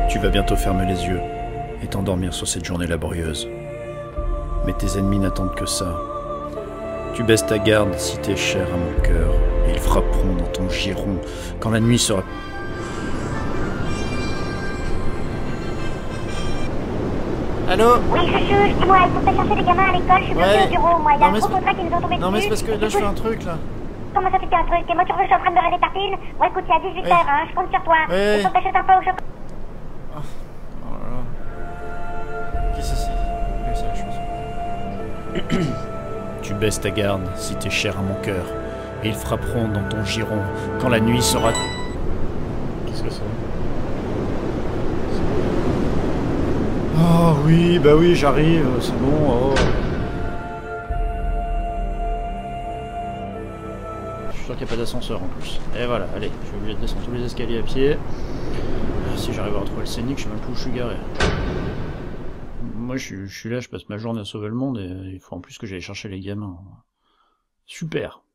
Tu vas bientôt fermer les yeux et t'endormir sur cette journée laborieuse. Mais tes ennemis n'attendent que ça. Tu baisses ta garde si t'es cher à mon cœur, et ils frapperont dans ton giron quand la nuit sera... Allô? Oui, Chuchu, dis-moi, il faut pas chercher les gamins à l'école, je suis bloqué Ouais. au bureau, moi. Il y a Non, mais un gros c'est- contrat qui nous ont tombé dessus. Non mais c'est parce que là je fais un truc là. Comment ça, tu fais un truc? Et moi, tu veux, je suis en train de beurrer des tartines? Bon, écoute, c'est à 18h, Ouais. hein, je compte sur toi. Ouais. Il faut que t'achètes un pain au chocolat. Oh là là. Qu'est-ce que c'est? Oui, c'est la chose. Tu baisses ta garde si t'es cher à mon cœur, et ils frapperont dans ton giron quand la nuit sera... Qu'est-ce que c'est? Oh oui, bah oui, j'arrive, c'est bon. Oh. Je suis sûr qu'il n'y a pas d'ascenseur en plus. Et voilà, allez, je vais obligé de descendre tous les escaliers à pied. Si j'arrive à retrouver le scénic, je sais même plus où je suis garé. Moi je suis là, je passe ma journée à sauver le monde et il faut en plus que j'aille chercher les gamins. Super.